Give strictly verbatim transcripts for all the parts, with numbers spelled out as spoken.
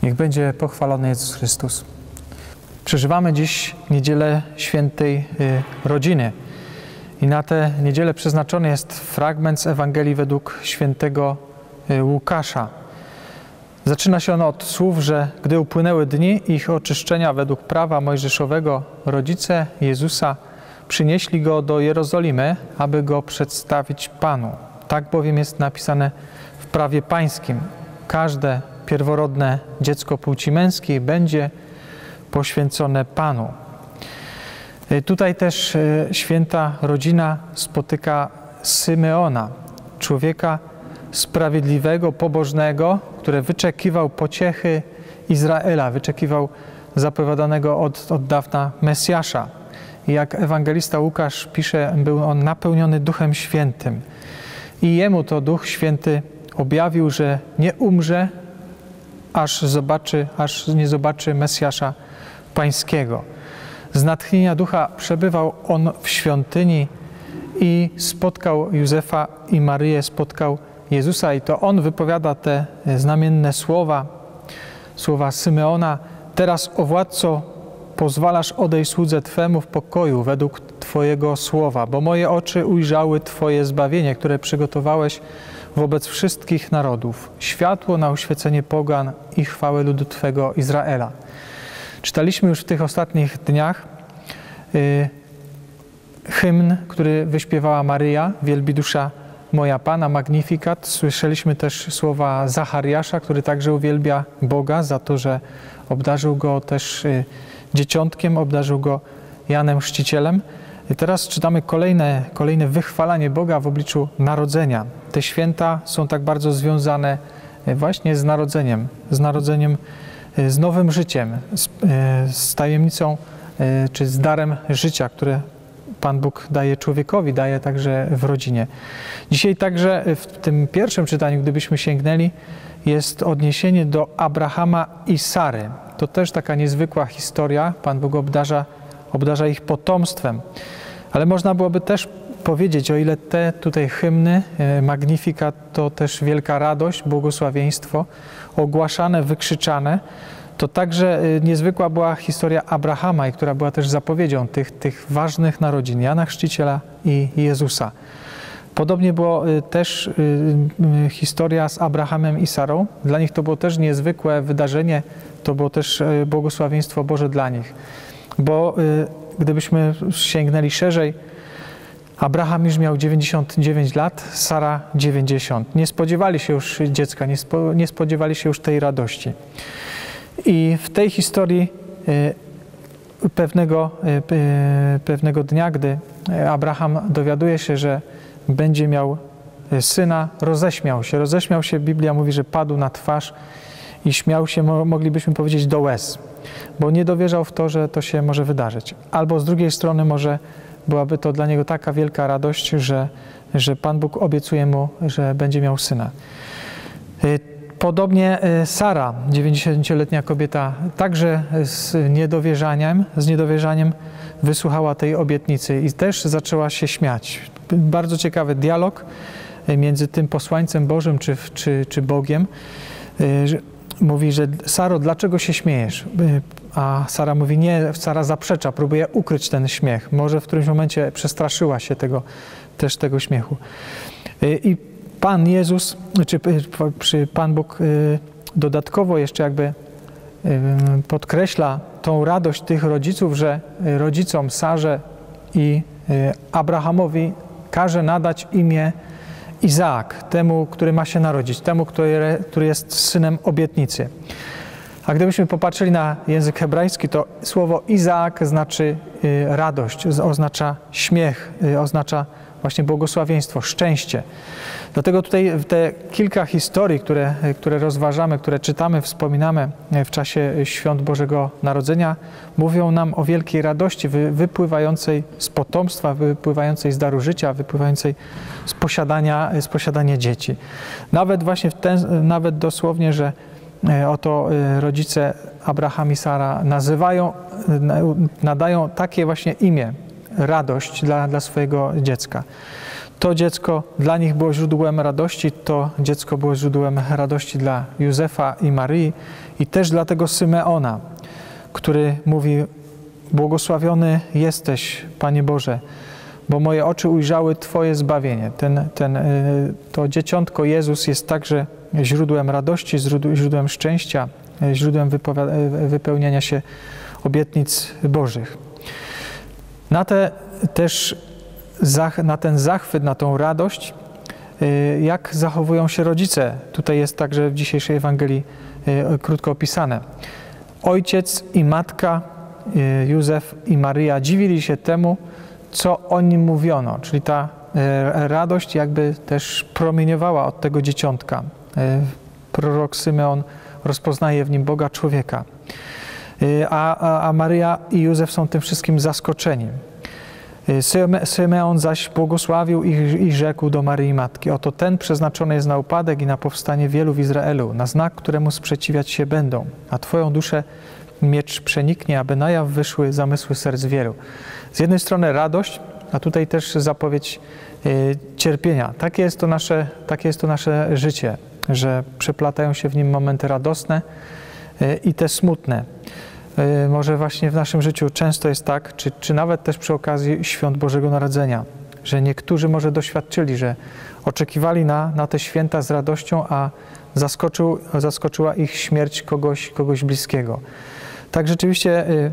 Niech będzie pochwalony Jezus Chrystus. Przeżywamy dziś Niedzielę Świętej Rodziny i na tę niedzielę przeznaczony jest fragment z Ewangelii według świętego Łukasza. Zaczyna się ono od słów, że gdy upłynęły dni ich oczyszczenia według prawa mojżeszowego, rodzice Jezusa przynieśli Go do Jerozolimy, aby Go przedstawić Panu. Tak bowiem jest napisane w prawie pańskim. Każde pierworodne dziecko płci męskiej będzie poświęcone Panu. Tutaj też święta rodzina spotyka Symeona, człowieka sprawiedliwego, pobożnego, który wyczekiwał pociechy Izraela, wyczekiwał zapowiadanego od, od dawna Mesjasza. I jak ewangelista Łukasz pisze, był on napełniony Duchem Świętym. I jemu to Duch Święty objawił, że nie umrze, aż zobaczy, aż nie zobaczy Mesjasza Pańskiego. Z natchnienia Ducha przebywał on w świątyni i spotkał Józefa i Maryję, spotkał Jezusa i to on wypowiada te znamienne słowa, słowa Symeona. Teraz, o władco, pozwalasz odejść słudze Twemu w pokoju według Twojego słowa, bo moje oczy ujrzały Twoje zbawienie, które przygotowałeś wobec wszystkich narodów, światło na oświecenie pogan i chwałę ludu Twego Izraela. Czytaliśmy już w tych ostatnich dniach y, hymn, który wyśpiewała Maryja, Wielbi dusza moja Pana, Magnificat. Słyszeliśmy też słowa Zachariasza, który także uwielbia Boga za to, że obdarzył go też y, dzieciątkiem, obdarzył go Janem Chrzcicielem. I teraz czytamy kolejne, kolejne wychwalanie Boga w obliczu narodzenia. Te święta są tak bardzo związane właśnie z narodzeniem, z narodzeniem, z nowym życiem, z, z tajemnicą czy z darem życia, które Pan Bóg daje człowiekowi, daje także w rodzinie. Dzisiaj także w tym pierwszym czytaniu, gdybyśmy sięgnęli, jest odniesienie do Abrahama i Sary. To też taka niezwykła historia. Pan Bóg obdarza, obdarza ich potomstwem. Ale można byłoby też powiedzieć, o ile te tutaj hymny, Magnificat, to też wielka radość, błogosławieństwo, ogłaszane, wykrzyczane, to także niezwykła była historia Abrahama, i która była też zapowiedzią tych, tych ważnych narodzin, Jana Chrzciciela i Jezusa. Podobnie było też historia z Abrahamem i Sarą. Dla nich to było też niezwykłe wydarzenie, to było też błogosławieństwo Boże dla nich. Bo gdybyśmy sięgnęli szerzej, Abraham już miał dziewięćdziesiąt dziewięć lat, Sara dziewięćdziesiąt. Nie spodziewali się już dziecka, nie, spo, nie spodziewali się już tej radości. I w tej historii y, pewnego, y, pewnego dnia, gdy Abraham dowiaduje się, że będzie miał syna, roześmiał się. Roześmiał się, Biblia mówi, że padł na twarz i śmiał się, moglibyśmy powiedzieć, do łez, bo nie dowierzał w to, że to się może wydarzyć. Albo z drugiej strony może byłaby to dla niego taka wielka radość, że, że Pan Bóg obiecuje mu, że będzie miał syna. Podobnie Sara, dziewięćdziesięcioletnia kobieta, także z niedowierzaniem, z niedowierzaniem wysłuchała tej obietnicy i też zaczęła się śmiać. Bardzo ciekawy dialog między tym posłańcem Bożym czy, czy, czy Bogiem. Mówi, że Saro, dlaczego się śmiejesz? A Sara mówi, nie, Sara zaprzecza, próbuje ukryć ten śmiech. Może w którymś momencie przestraszyła się tego, też tego śmiechu. I Pan Jezus, czy, czy Pan Bóg dodatkowo jeszcze jakby podkreśla tą radość tych rodziców, że rodzicom Sarze i Abrahamowi każe nadać imię Izaak, temu, który ma się narodzić, temu, który, który jest synem obietnicy. A gdybyśmy popatrzyli na język hebrajski, to słowo Izaak znaczy radość, oznacza śmiech, oznacza właśnie błogosławieństwo, szczęście. Dlatego tutaj te kilka historii, które, które rozważamy, które czytamy, wspominamy w czasie świąt Bożego Narodzenia, mówią nam o wielkiej radości wypływającej z potomstwa, wypływającej z daru życia, wypływającej z posiadania, z posiadania dzieci. Nawet właśnie w ten, nawet dosłownie, że oto rodzice Abraham i Sara nazywają, nadają takie właśnie imię, radość dla, dla swojego dziecka. To dziecko dla nich było źródłem radości, to dziecko było źródłem radości dla Józefa i Maryi i też dla tego Symeona, który mówi: błogosławiony jesteś, Panie Boże, bo moje oczy ujrzały Twoje zbawienie. Ten, ten, to dzieciątko Jezus jest także źródłem radości, źródłem szczęścia, źródłem wypełniania się obietnic Bożych. Na, te też, na ten zachwyt, na tą radość, jak zachowują się rodzice. Tutaj jest także w dzisiejszej Ewangelii krótko opisane. Ojciec i matka, Józef i Maryja, dziwili się temu, co o nim mówiono, czyli ta radość jakby też promieniowała od tego dzieciątka. Prorok Symeon rozpoznaje w nim Boga człowieka, a, a, a Maryja i Józef są tym wszystkim zaskoczeni. Symeon zaś błogosławił ich i rzekł do Maryi Matki: oto ten przeznaczony jest na upadek i na powstanie wielu w Izraelu, na znak, któremu sprzeciwiać się będą, a Twoją duszę miecz przeniknie, aby na jaw wyszły zamysły serc wielu. Z jednej strony radość, a tutaj też zapowiedź y, cierpienia. Takie jest to nasze, takie jest to nasze życie, że przeplatają się w nim momenty radosne y, i te smutne. Y, może właśnie w naszym życiu często jest tak, czy, czy nawet też przy okazji świąt Bożego Narodzenia, że niektórzy może doświadczyli, że oczekiwali na, na te święta z radością, a zaskoczył, zaskoczyła ich śmierć kogoś, kogoś bliskiego. Tak rzeczywiście y,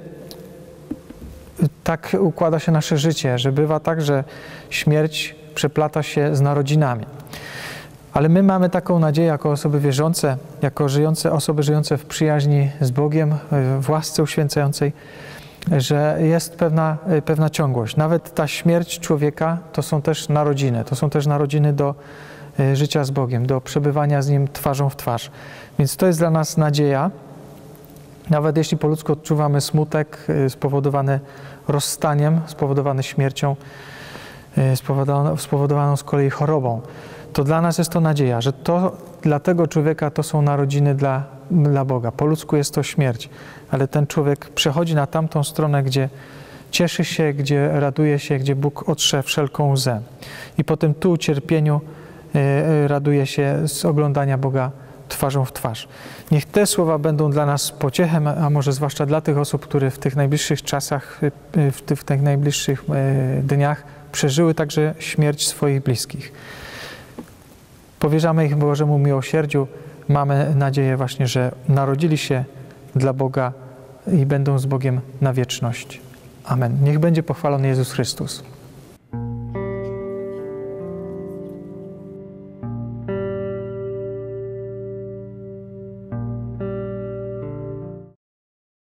tak układa się nasze życie, że bywa tak, że śmierć przeplata się z narodzinami. Ale my mamy taką nadzieję jako osoby wierzące, jako żyjące, osoby żyjące w przyjaźni z Bogiem, w łasce uświęcającej, że jest pewna, pewna ciągłość. Nawet ta śmierć człowieka to są też narodziny, to są też narodziny do życia z Bogiem, do przebywania z Nim twarzą w twarz. Więc to jest dla nas nadzieja. Nawet jeśli po ludzku odczuwamy smutek spowodowany rozstaniem, spowodowany śmiercią, spowodowaną, spowodowaną z kolei chorobą, to dla nas jest to nadzieja, że to dla tego człowieka to są narodziny dla, dla Boga. Po ludzku jest to śmierć, ale ten człowiek przechodzi na tamtą stronę, gdzie cieszy się, gdzie raduje się, gdzie Bóg otrze wszelką łzę. I po tym tu cierpieniu raduje się z oglądania Boga twarzą w twarz. Niech te słowa będą dla nas pociechem, a może zwłaszcza dla tych osób, które w tych najbliższych czasach, w tych, w tych najbliższych dniach przeżyły także śmierć swoich bliskich. Powierzamy ich Bożemu miłosierdziu. Mamy nadzieję właśnie, że narodzili się dla Boga i będą z Bogiem na wieczność. Amen. Niech będzie pochwalony Jezus Chrystus.